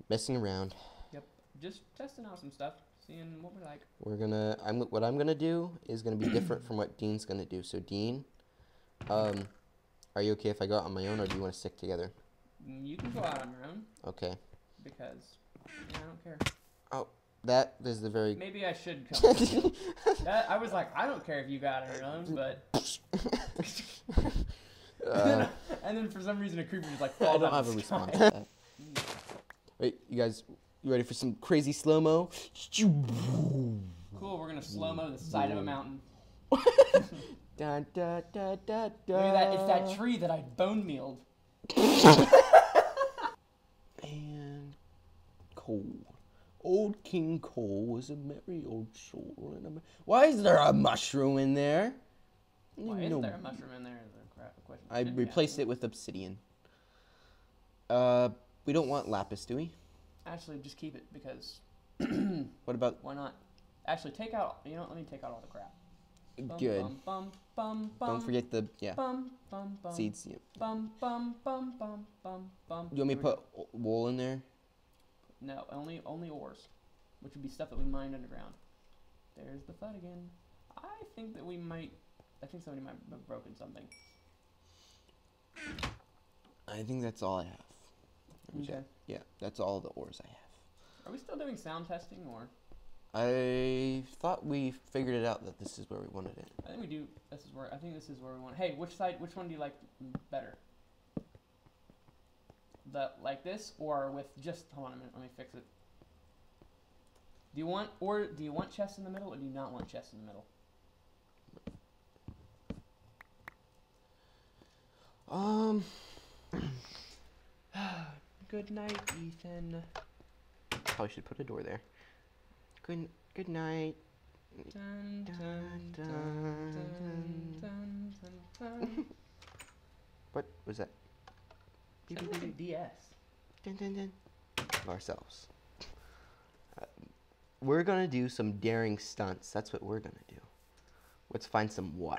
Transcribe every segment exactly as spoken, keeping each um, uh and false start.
messing around. Yep. Just testing out some stuff, seeing what we like. We're gonna. I'm. What I'm gonna do is gonna be different from what Dean's gonna do. So Dean, um, are you okay if I go out on my own, or do you want to stick together? You can go out on your own. Okay. Because yeah, I don't care. Oh, that is the very. Maybe I should come. that, I was like, I don't care if you got on your own, but. uh, and, then, and then for some reason a creeper just like falls I don't out have of a the sky. response. Wait, you guys, you ready for some crazy slow mo? Cool, we're gonna slow mo the side of a mountain. da, da, da, da, da. Maybe that it's that tree that I bone mealed. And Cole. Old King Cole was a merry old soul. And a Why is there a mushroom in there? Why no. is there a mushroom in there? Is a crap question. I replaced it with obsidian. Uh, we don't want lapis, do we? Actually, just keep it because. What about? Why not? Actually, take out. You know, what, let me take out all the crap. Bum, Good. Bum, bum, bum, bum, Don't forget the yeah bum, bum, bum, seeds. Yeah. Bum bum bum bum bum bum. You want me to put wool in there? No, only only ores, which would be stuff that we mined underground. There's the F U D again. I think that we might. I think somebody might have broken something. I think that's all I have. Okay. Yeah, that's all the ores I have. Are we still doing sound testing, or? I thought we figured it out that this is where we wanted it. I think we do. This is where I think this is where we want. Hey, which side? Which one do you like better? The like this, or with just? Hold on a minute. Let me fix it. Do you want, or do you want chests in the middle, or do you not want chests in the middle? Um. Good night, Ethan. Probably should put a door there. Good. Good night. Dun, dun, Dun, dun, dun, dun, dun, dun. What was that? Sounds like a D S. Dun, dun, dun. Ourselves. Uh, we're gonna do some daring stunts. That's what we're gonna do. Let's find some water.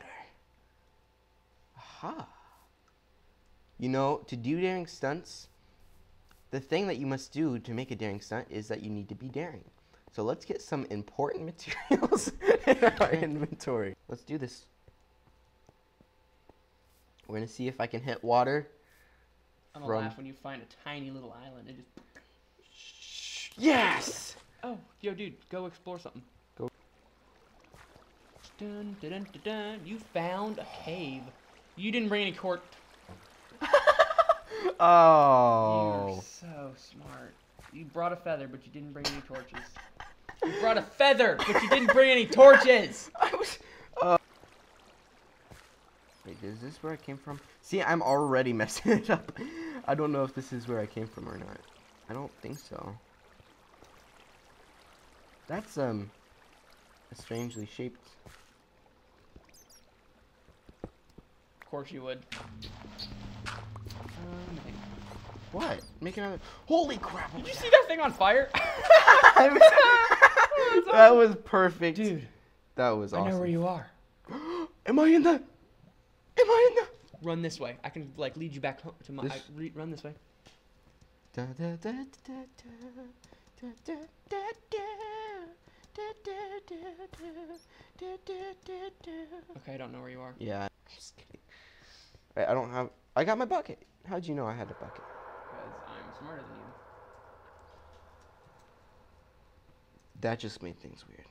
Aha. You know, to do daring stunts, the thing that you must do to make a daring stunt is that you need to be daring. So let's get some important materials in our inventory. Let's do this. We're gonna see if I can hit water. I'm gonna laugh when you find a tiny little island and just. Yes! Oh, yo, dude, go explore something. Go. Dun, dun, dun, dun, dun. You found a cave. You didn't bring any court. Oh. You're so smart. You brought a feather, but you didn't bring any torches. You brought a feather, but you didn't bring any torches. I was. Uh, Wait, is this where I came from? See, I'm already messing it up. I don't know if this is where I came from or not. I don't think so. That's um, strangely shaped. Of course you would. Um, What? Make another. Holy crap! Did you see that thing on fire? That was perfect, dude. That was awesome. I know where you are. Am I in the? Am I in the? Run this way. I can like lead you back home to my. This? I, re, run this way. Da, da, da, da, da, da, da, da, da, da, da, da, da. Okay, I don't know where you are. Yeah, I'm just kidding. I, I don't have. I got my bucket. How'd you know I had a bucket? Because I'm smarter than you. That just made things weird.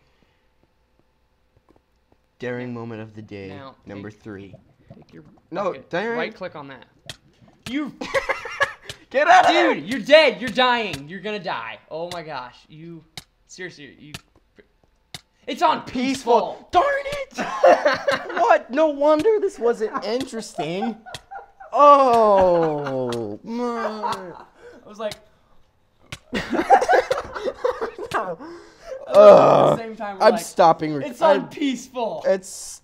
Daring moment of the day, Now, number take- three. Take your No, bucket, daring- right click on that. You Get out of dude, there! you're dead. You're dying. You're gonna die. Oh my gosh. You seriously you It's on peaceful. Darn it! What? No wonder this wasn't interesting. Oh, man. I was like No. at the same time we're I'm like, stopping. Rec- it's on I'm- peaceful. It's